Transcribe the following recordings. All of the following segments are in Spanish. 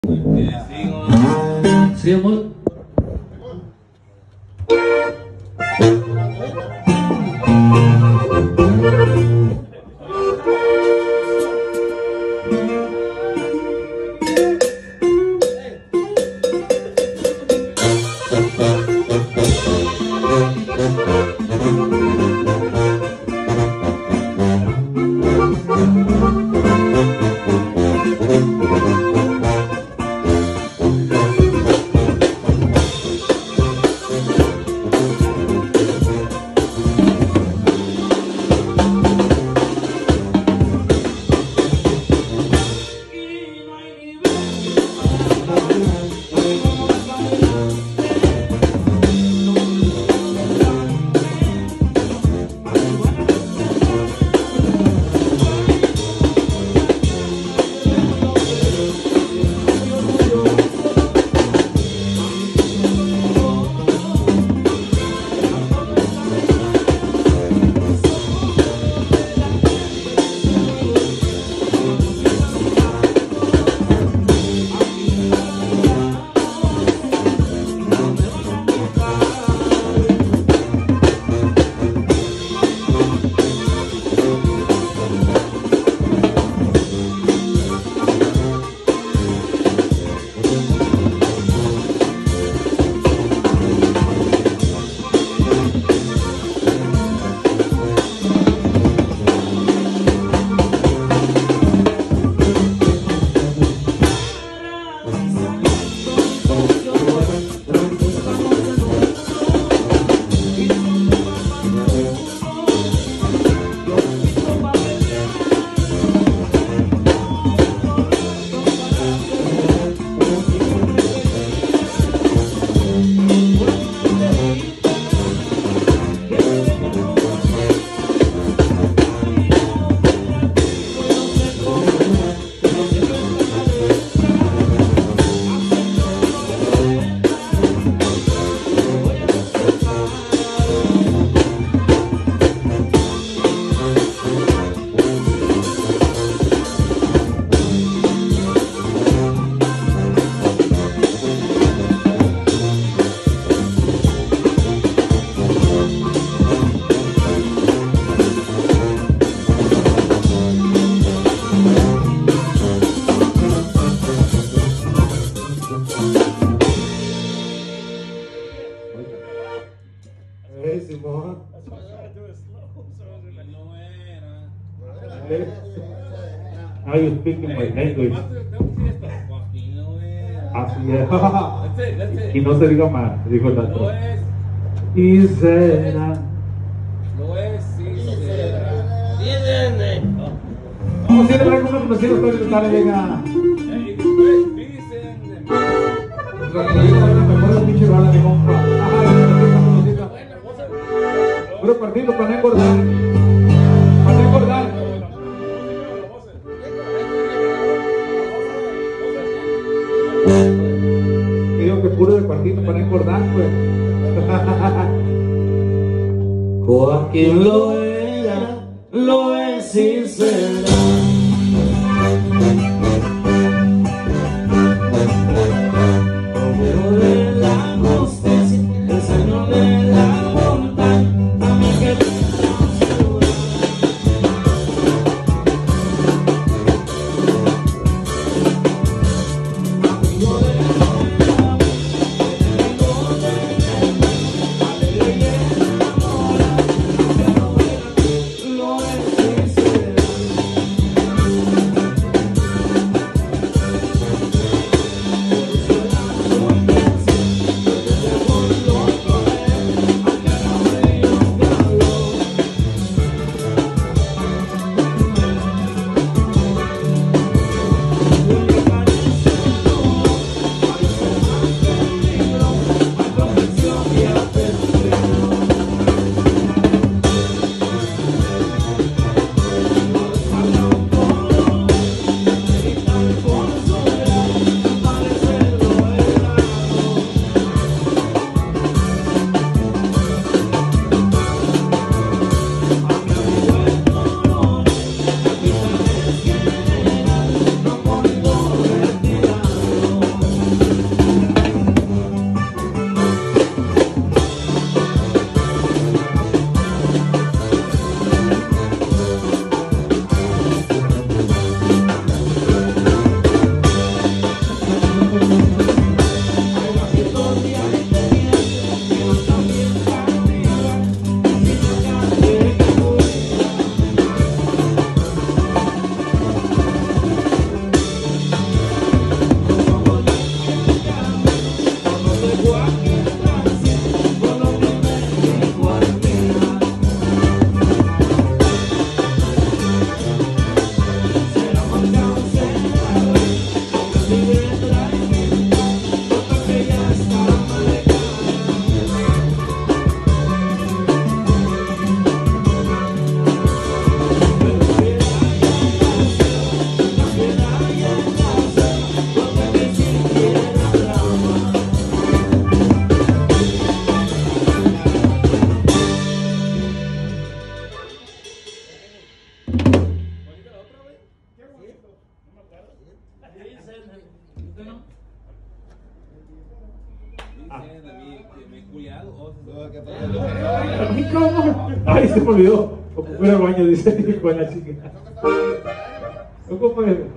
Sí, amor. Now you're speaking my language. Así es. Y no se diga más, dijo el otro. Y será. No es, sí será. Vamos a ir a ver algunos conocidos para intentar llegar. Puro partido para no engordar. Para no engordar. Digo que puro de partido para no engordar, pues. Joaquín lo era, lo es y será. Romero de la justicia, el señor de la montaña, a mí que Ay, ¿cómo? Ay, se me olvidó. Ocupé el baño, dice con la chica. Ocupé.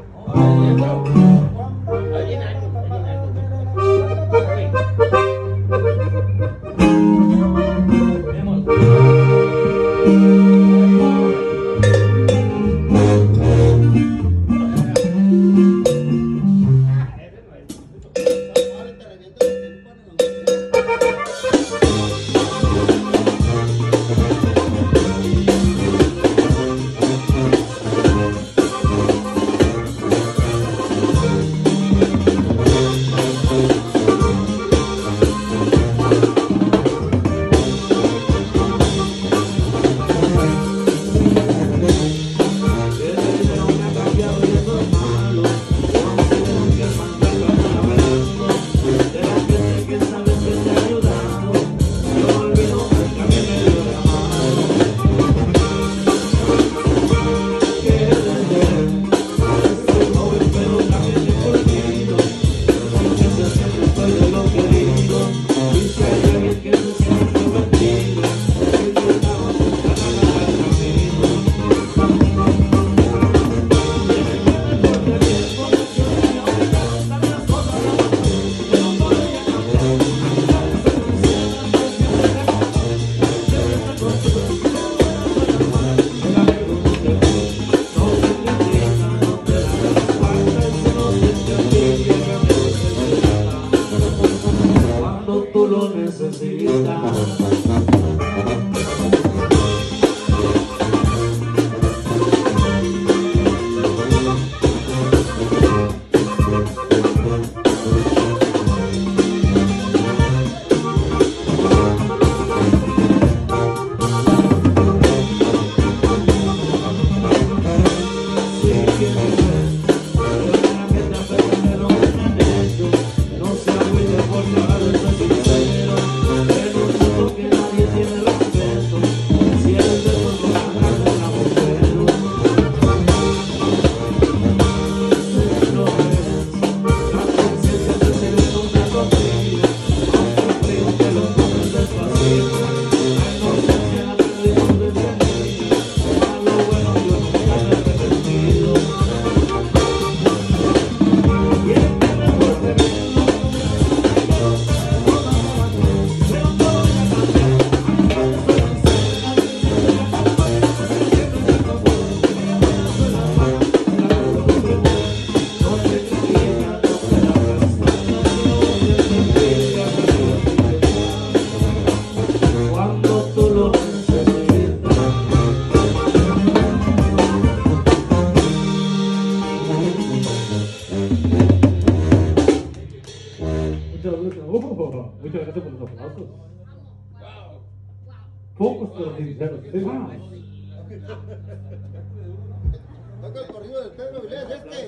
Muchas gracias por los aplausos. Pocos pero sinceros. Toca el corrido del Pedro Vilés,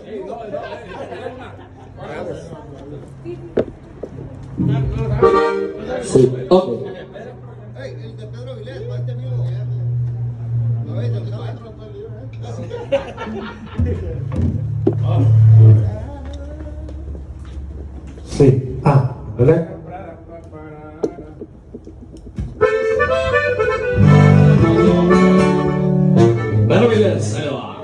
Sí, ok. Ey, el de Pedro Vilés, para este amigo. ¿Lo ves? Sí. Ah, ¿verdad? Pedro Vilés, ahí va.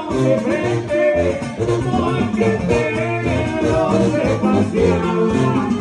Porque Pedro se paseaba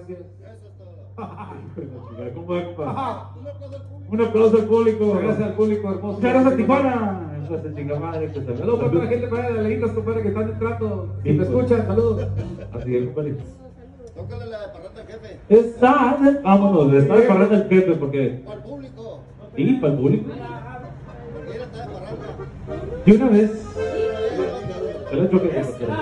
gracias. Eso es todo. ¿Cómo es, pa? Un aplauso al público. Un aplauso al público. Gracias al público hermoso. Muchas gracias, Tijuana. Eso es chingada madre que se ve. Saludos para toda la gente para allá de Lejitos, compadre, que están entrando. Si Sí, me pues. escuchan, saludos. Así es, compadre. Tócale la de parranda al jefe. Vámonos, está de parranda el jefe porque. O al público. Sí, para el público. Porque él está de parranda. De una vez. Se le choque.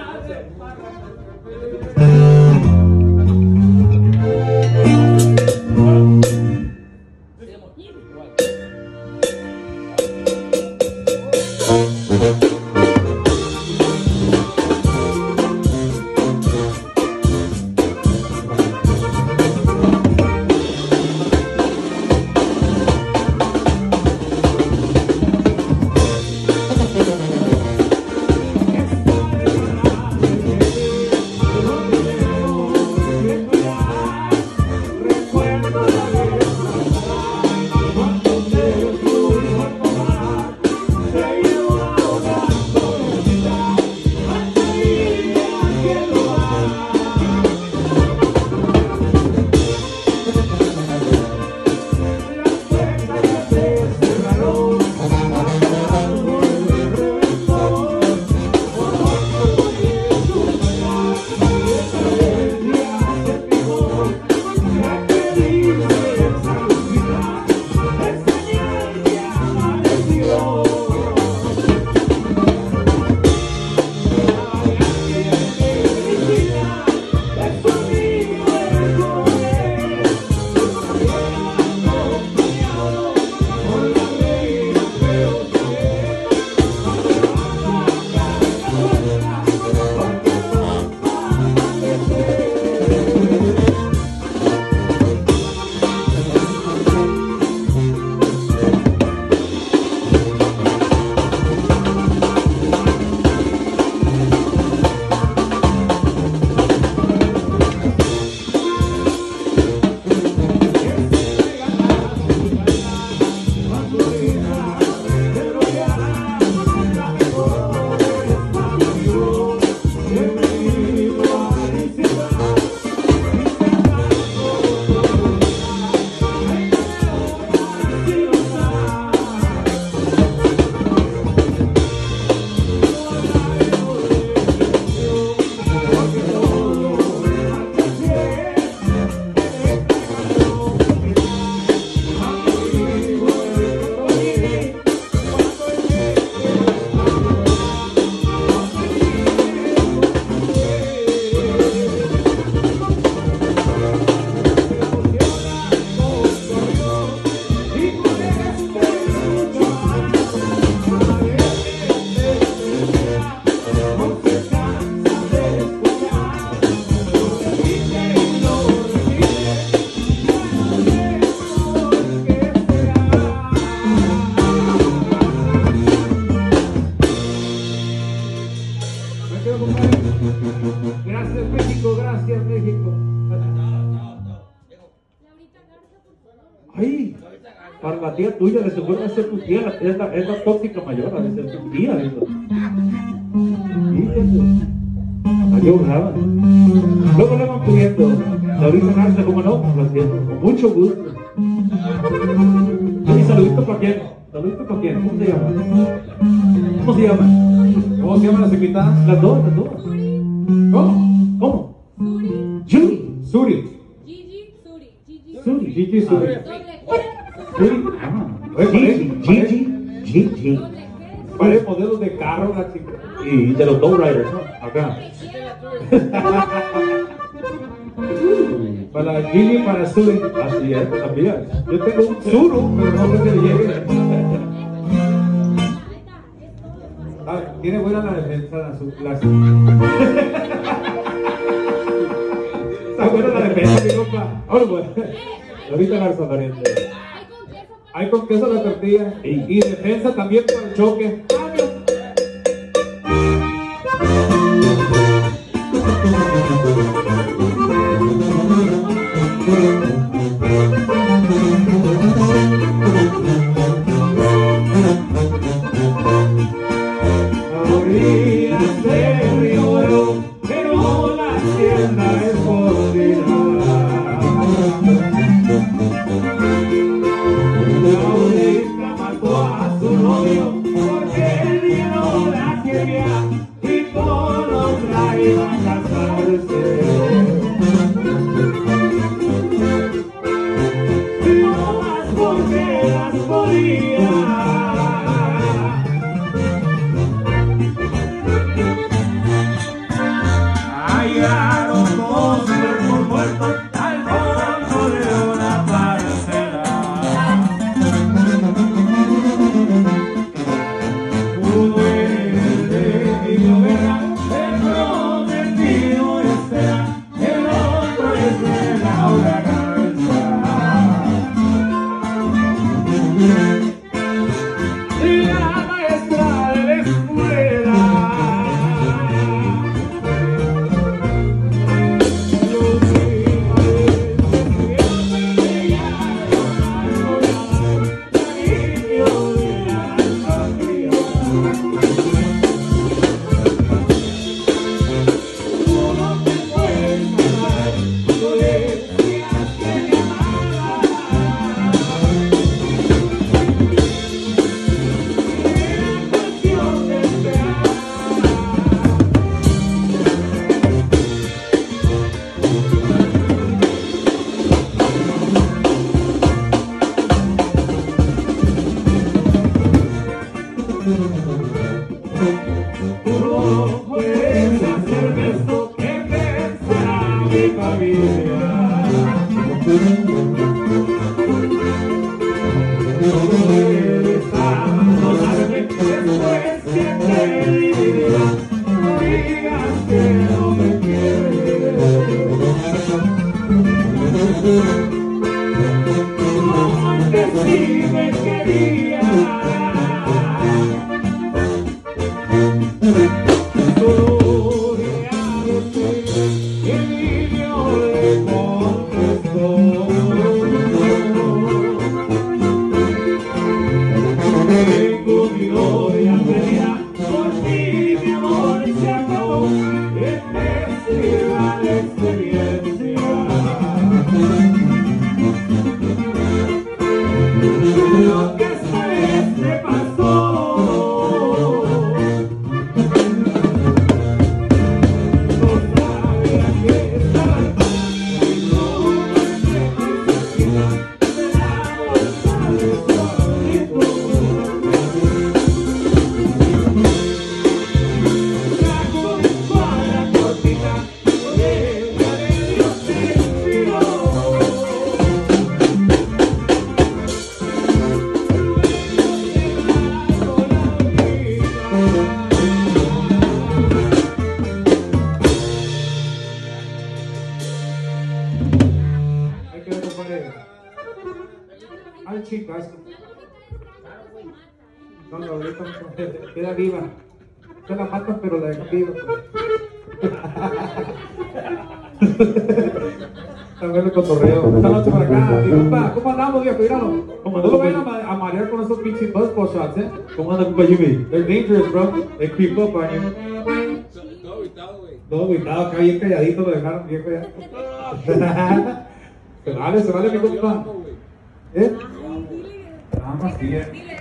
Gracias México, gracias México. Ay, para la tía tuya, de seguro va a ser tu tía, es la tóxica mayor, ha de ser tu tía. Eso. Fíjate. Aquí burlaba. Luego le van pidiendo. Ahorita Garza, como no, lo siento, con mucho gusto. Y saludito para quién. Saludito para quién. ¿Cómo se llama? ¿Cómo se llama? ¿Cómo se llaman las invitadas? Las dos, las dos. ¿Cómo? ¿Cómo? Judy. Suri. Suri. Gigi Suri. Suri. Gigi. Parece modelos de carro la chica. Y de los Lowriders, ¿no? Acá. Para Gigi y para Suri. Así es, también. Yo tengo un Suru, pero no sé si le llegue. Ah, tiene buena la defensa la Está buena la defensa, mi compa. Ahora pues. Ahorita Garza también. Hay con queso la tortilla y defensa también para el choque. A orillas del río Oro, pero la hacienda es por novia y por otra iba a casarse. No más porque las podía. Hallaron dos cuerpos muertos al fondo de una parcela. Uno es de Guerra, el prometido espera, el otro es de Laura Garza. Y la maestra de la escuela. No puedes hacerme esto que pensará mi familia. No puedes abandonarme después que te diría. No digas que no me quieres. No, antes sí me querías. Tengo mi gloria perdida, por ti mi amor se acabó, investiga la experiencia. Lo que esta vez te pasó. Ay, chicas. No, ahorita queda viva. Se la matan, pero la dejan viva. También el cotorreo. Esta noche para acá. Y compa, ¿cómo andamos, viejo? Míralo. Como no lo vayan a marear con esos pinches buzzball shots, ¿eh? ¿Cómo anda, compa Jimmy? They're dangerous, bro. They creep up on you. Todo aguitado, güey. Todo aguitado, acá bien calladito lo dejaron, viejo, ya. Se vale, mi compa. ¿Eh? Nada más, sí,